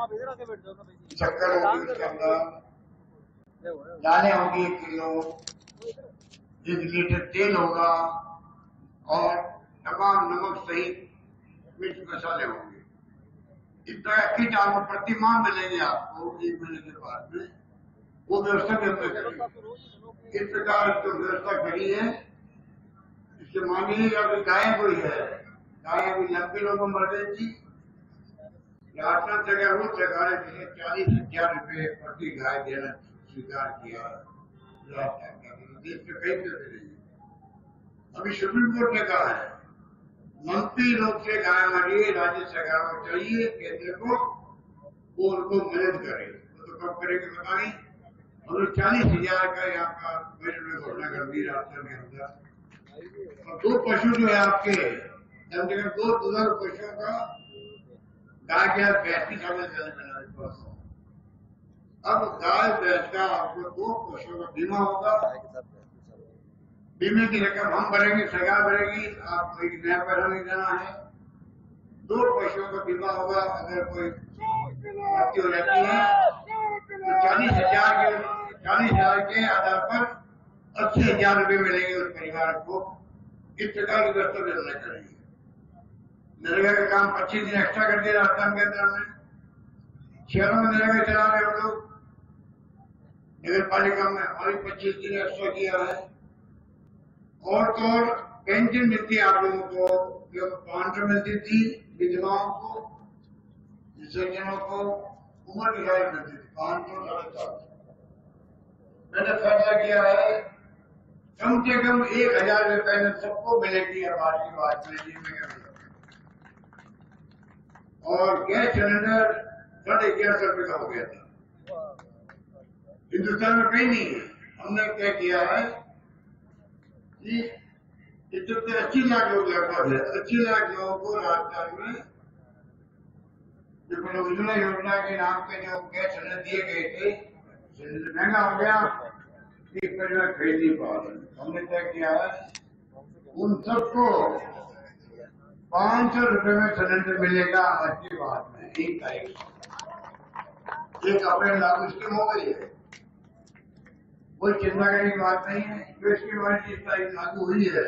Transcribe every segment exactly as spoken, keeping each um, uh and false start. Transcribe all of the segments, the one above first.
शक्कर होगी उसके अंदर, दालें होगी एक किलो, एक लीटर तेल होगा और तमाम नमक सहित मिर्च मसाले होंगे। इतना किट आपको प्रति माह मिलेंगे आपको एक महीने के बाद में, वो व्यवस्था भी हमने करी। इस प्रकार जो व्यवस्था करी है, इससे मान लीजिए अगर गाय कोई है, गाय अभी नब्बे लोगों मर गई थी, राजस्थान जगह वो सरकार ने चालीस हजार रुपये प्रति गाय देना स्वीकार किया है। देश में कई तरह नहीं। अभी सुप्रीम कोर्ट ने कहा है मंत्री लोग से गाय मरिए, राज्य सरकार को चाहिए केंद्र को वो उनको मदद करे। वो तो कब करेंगे बताएं। और चालीस हजार का यहाँ का मेरे में घोषणा कर दी राजस्थान के अंदर। और दो पशु जो है आपके कम से कम दो दुधारू पशुओं का गाय के साथ भैंस की शामिल करने में, अब गाय भैंस का आपको दो पशुओं का बीमा होगा। बीमे की रकम हम भरेंगे, सरकार भरेगी, आपको एक नया पैसा नहीं देना है। दो पशुओं का बीमा होगा। अगर कोई मृत्यु हो जाती है तो चालीस हजार के चालीस हजार के आधार पर अस्सी हजार रुपये मिलेंगे उस परिवार को। इस प्रकार की व्यवस्था भी हमने करेंगे। नरेगा का काम पच्चीस दिन एक्स्ट्रा कर दिया राजस्थान के अंदर में। शहरों में नरेगा चला रहे हम लोग, नगर पालिका में और पच्चीस दिन एक्स्ट्रा किया है। और तो और पेंशन मिलती है आप लोगों को, जो पांच सौ मिलती थी विधवाओं को, विसर्जनों को उम्र की गाय मिलती थी पांच सौ साढ़े चार सौ। मैंने फैसला किया है कम से कम एक हजार रुपये पेंशन सबको मिलेगी आबाद की बात में। और गैस सिलेंडर साढ़े ग्यारह सौ रुपये का हो गया था, हिंदुस्तान में कहीं नहीं है। हमने तय किया है इतने अस्सी लाख लोग लगभग है, अस्सी लाख लोगों को राजस्थान में जो उज्ज्वला योजना के नाम पे जो गैस सिलेंडर दिए गए थे, सिलेंडर महंगा हो गया, एक परिवार खरीद नहीं पा रहे। हमने तय किया है उन सबको पांच सौ रुपए में सिलेंडर मिलेगा अच्छी बात में एक तारीख। एक अप्रैल लागू स्कीम हो गई है, कोई चिंता करने की बात नहीं है। जो इसकी वारंटी इस तारीख लागू हुई है,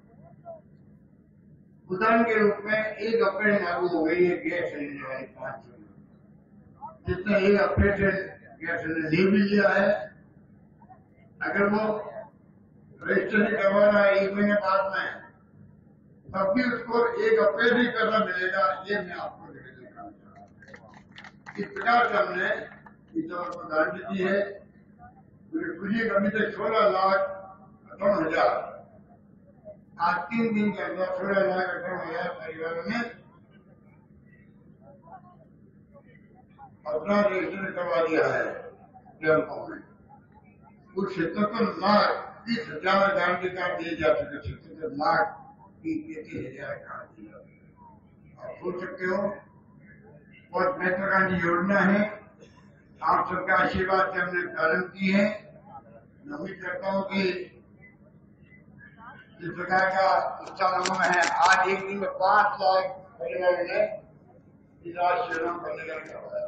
उदाहरण के रूप में एक अप्रैल लागू हो गई है गैस सिलेंडर वाली पांच सौ, जिसने एक अप्रैल से गैस सिलेंडर नहीं मिल लिया है, अगर वो रजिस्ट्रेशन करवा रहा है एक महीने बाद में, तब भी उसको एक अप्रैल ही पैसा मिलेगा। ये मैं आपको दिखाना चाह रहा हूँ। इस प्रकार से हमने इस दौर को गारंटी दी है। खुशी अभी तक सोलह लाख अठावन हजार आज तीन दिन के अंदर सोलह लाख अठावन हजार परिवारों ने अपना रजिस्ट्रेशन करवा दिया है बैंकों में। कुछ सत्तर लाख तीस हजार गारंटी कार्ड दिए जा चुके, सत्तर लाख तीस हजार कार्ड दिया। आप सोच सकते हो बहुत महत्वाकांक्षी योजना है। आप सबका आशीर्वाद से हमने प्रारंभ की है। मैं उम्मीद करता हूँ कि इस प्रकार का उत्साह लोगों में है। आज एक दिन में पांच लाख परिवारों ने इस राष्ट्रीय श्रम करने का करवाया।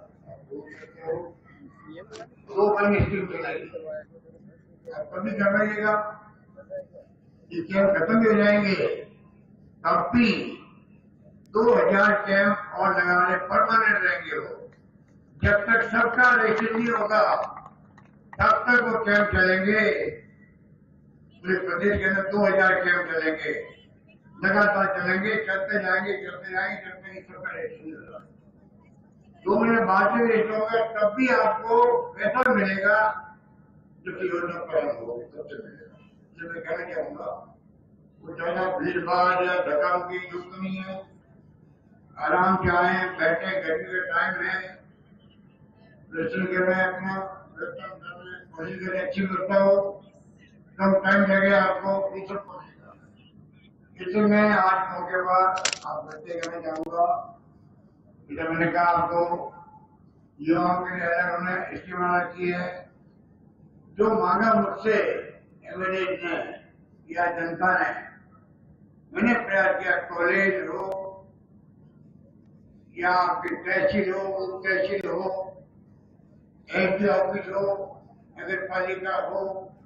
दो महीने स्कीम चलाएगी, आप कभी कर रहिएगा। ये कैंप खत्म हो जाएंगे तब भी दो हजार कैंप और लगाने परमानेंट रहेंगे वो। जब तक सबका रजिस्ट्रेशन नहीं होगा तब तक वो कैंप चलेंगे। पूरे प्रदेश के अंदर दो हजार कैंप चलेंगे, लगातार चलेंगे, चलते जाएंगे चलते जाएंगे चलते ही सबका रजिस्ट्रेशन होगा। दो महीने बाद में रजिस्टर होगा तब भी आपको पैसा मिलेगा जो कि योजना प्रारंभ होगी तब से मिलेगा। इसलिए मैं कहना चाहूंगा वो ज्यादा भीड़ भाड़ या धक्का मुक्की युक्त नहीं है। आराम से आए, बैठे, गर्मी का टाइम है, दर्शन कर रहे हैं, अपना दर्शन कर रहे हैं, कोशिश करें अच्छी व्यवस्था हो, कम टाइम लगे आपको, ये सब कोशिश। इसलिए मैं आज मौके पर आप बच्चे कहना चाहूंगा, जब मैंने कहा आपको युवाओं के लिए उन्होंने स्कीम बना की है। जो मांगा मुझसे एमएलए ने या जनता ने, मैंने प्रयास किया, कॉलेज हो या आपके तहसील हो, तहसील हो एसडी ऑफिस हो, नगर पालिका हो,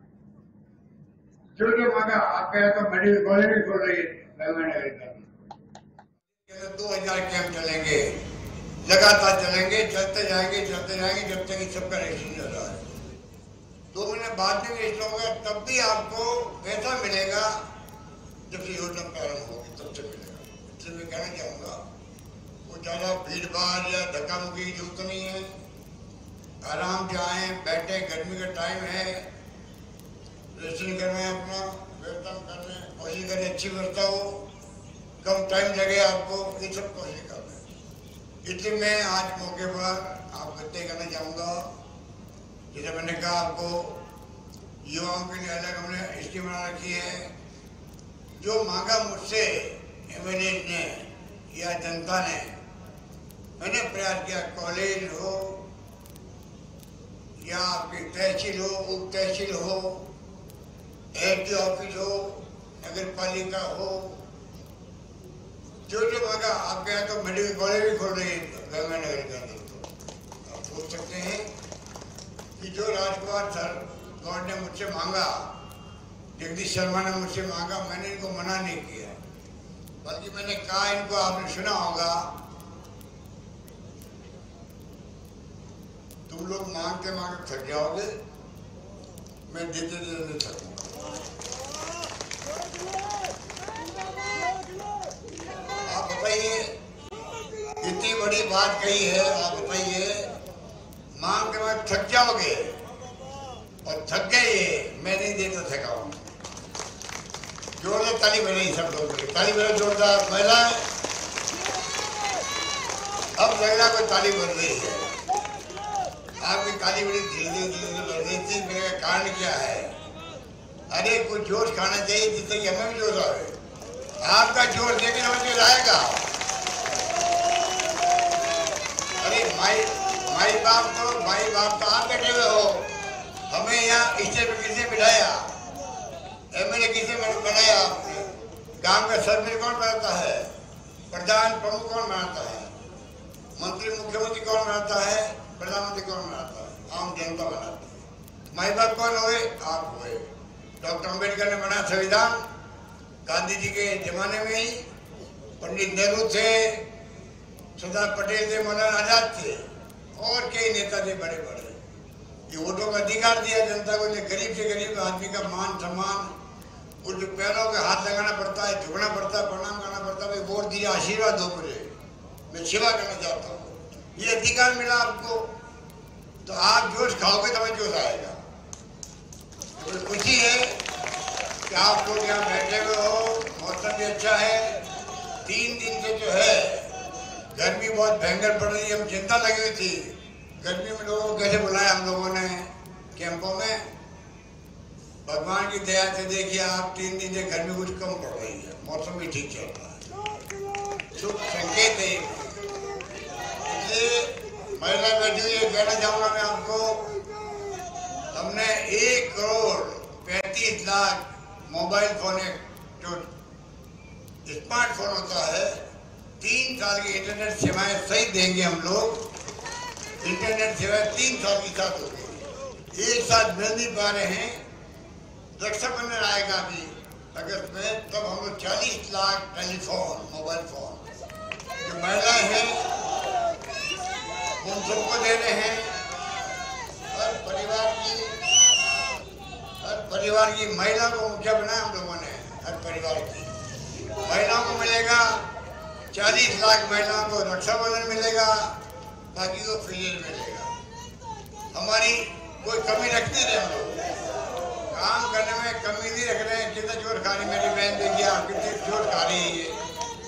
जो जो मांगा आप कहे तो मेडिकल कॉलेज भी खोल रही है गंगानगर का। दो हजार कैंप चलेंगे, लगातार चलेंगे, चलते जाएंगे चलते जाएंगे जब तक इस सबका रेशन चल रहा है। दो महीने बाद में रेशन होगा तब भी आपको पैसा मिलेगा जब से योजना प्रारंभ होगी तब से मिलेगा। इसलिए मैं कहना चाहूँगा वो ज़्यादा भीड़ भाड़ या धक्का मुक्की की जरूरत नहीं है। आराम से आए, बैठे, गर्मी का टाइम है, रेशन कर रहे हैं, अपना व्यवस्था कर रहे हैं, कोशिश करें अच्छी व्यवस्था हो, कम टाइम लगे आपको, ये सब कोशिश कर रहे हैं। इसलिए मैं आज मौके पर आपको तय करना चाहूँगा, जैसे मैंने कहा आपको युवाओं के लिए अलग हमने स्कीम बना रखी है। जो मांगा मुझसे एमएलए ने या जनता ने, मैंने प्रयास किया, कॉलेज हो या आपकी तहसील हो, उप तहसील हो, एसडी ऑफिस हो, नगर पालिका हो, जो जो मांगा आपके यहाँ तो मेडिकल कॉलेज भी खोल रही है गंगानगर के अंदर। तो आप सोच सकते हैं कि जो राजकुमार सर गौर ने मुझसे मांगा, जगदीश शर्मा ने मुझसे मांगा, मैंने इनको मना नहीं किया, बल्कि मैंने कहा इनको, आपने सुना होगा, तुम लोग मांगते मांगते थक जाओगे, मैं देते देते थकूंगा। आप बताइए, इतनी बड़ी बात कही है, आप बताइए, मांगते मांगते थक जाओगे और थक गए, मैं नहीं देता थका हूं। जोरदार ताली बजाई सब लोग, ताली बजा जोरदार। महिला अब महिला को ताली बज रही है, आपकी ताली बड़ी धीरे धीरे धीरे बढ़ रही थी। मेरे कारण क्या है? अरे कुछ जोश खाना चाहिए जिससे कि हमें भी जोश आए। आपका जोश देखे हमें जोश आएगा। अरे माई माई बाप तो भाई बाप तो आप बैठे हुए हो, हमें यहाँ स्टेज पर किसने बिठाया? एमएलए किसने बनाया? आपने गांव का सरपंच कौन बनाता है? प्रधान प्रमुख कौन बनाता है? मंत्री मुख्यमंत्री कौन बनाता है? प्रधानमंत्री कौन बनाता है? आम जनता बनाती है। माई बाप कौन हुए? आप हुए। डॉक्टर अम्बेडकर ने बनाया संविधान, गांधी जी के जमाने में ही, पंडित नेहरू थे, सरदार पटेल थे, मौलाना आजाद थे, और कई नेता थे बड़े बड़े। ये वोटों का अधिकार दिया जनता को, गरीब से गरीब आदमी का मान सम्मान, उनके पैरों के हाथ लगाना पड़ता है, झुकना पड़ता है, प्रणाम करना पड़ता है, वोट दिया, आशीर्वाद दो मुझे, मैं सेवा करना चाहता हूँ, ये अधिकार मिला आपको। तो आप जोश खाओगे तो हमें जोश आएगा। तो खुशी है कि आप लोग यहाँ बैठे हुए हो, मौसम भी अच्छा है। तीन दिन से जो है गर्मी बहुत भयंकर पड़ रही है, हम चिंता लगी हुई थी गर्मी में। लोगों को कैसे बुलाया हम लोगों ने कैंपों में। भगवान की दया से देखिए आप, तीन दिन से गर्मी कुछ कम पड़ रही है, मौसम भी ठीक चल रहा है, शुभ संकेत है। इसलिए महिला बैठी हुई है, कहना चाहूंगा मैं आपको, हमने एक करोड़ पैंतीस लाख मोबाइल फोन, जो स्मार्टफोन होता है, तीन साल की इंटरनेट सेवाएं सही देंगे हम लोग। इंटरनेट सेवाएं तीन साल की साथ होगी, एक साथ मिल नहीं पा रहे हैं। रक्षाबंधन आएगा अभी अगस्त में, तब हम लोग चालीस लाख टेलीफोन, मोबाइल फोन जो महिलाएं हैं उन सबको दे रहे हैं। हर परिवार की हर परिवार की महिला को मुखिया बनाया हम लोगों ने। हर परिवार की महिलाओं को मिलेगा, चालीस लाख महिलाओं को रक्षाबंधन मिलेगा, बाकी को फ्रीज मिलेगा। हमारी कोई कमी रखते रहे, हम लोग काम करने में कमी नहीं रख रहे हैं। कितना जोर खा रही मेरी बहन, देखिए आप कितनी जोर खा रही है।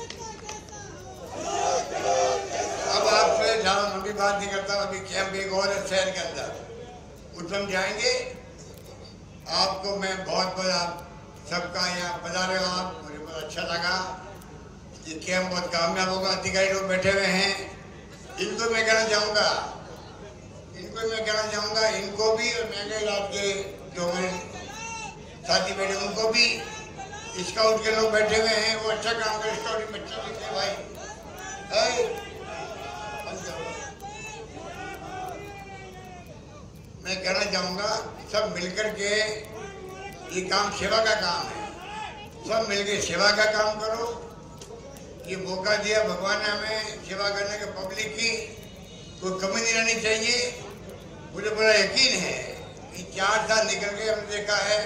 अब आपसे ज्यादा लंबी बात नहीं करता, अभी कैंप एक और है शहर के अंदर, उधम जाएंगे। आपको मैं बहुत बहुत आप सबका यहाँ बता रहे हो, आप मुझे बहुत अच्छा लगा। ये कैंप बहुत कामयाब होगा। अधिकारी लोग बैठे हुए हैं, इनको मैं कहना चाहूँगा इनको मैं कहना चाहूँगा इनको भी, और महंगे इलाज के जो मेरे साथी बैठे उनको भी, स्काउट के लोग बैठे हुए हैं, वो अच्छा काम करे। स्काउट बच्चा लिखे भाई है। मैं कहना चाहूँगा सब मिलकर के ये काम सेवा का काम है, सब मिलकर सेवा का काम करो। ये मौका दिया भगवान ने हमें सेवा करने के, पब्लिक की कोई कमी नहीं रहनी चाहिए। मुझे बड़ा यकीन है कि चार साल निकल के हमने देखा है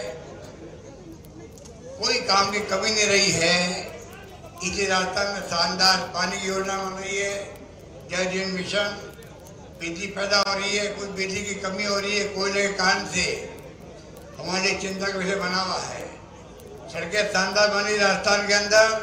कोई काम की कमी नहीं रही है। इसी राजस्थान में शानदार पानी की योजना बन रही है, जल जीवन मिशन, बिजली पैदा हो रही है, कुछ बिजली की कमी हो रही है कोयले के कारण से, हमारे लिए चिंता का विषय बना हुआ है। सड़कें शानदार बनी राजस्थान के अंदर,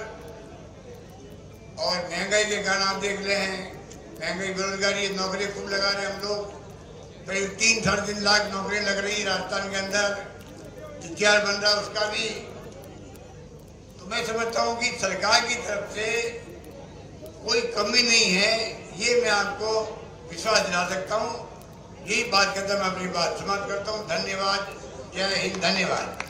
और महंगाई के कारण आप देख रहे हैं, महंगाई, बेरोजगारी, नौकरी खूब लगा रहे हम लोग, करीब तीन साढ़े तीन लाख नौकरी लग रही है राजस्थान के अंदर, इतिहास बन रहा है उसका भी। तो मैं समझता हूँ कि सरकार की तरफ से कोई कमी नहीं है, ये मैं आपको विश्वास दिला सकता हूँ। यही बात करता मैं अपनी बात समाप्त करता हूँ। धन्यवाद, जय हिंद, धन्यवाद।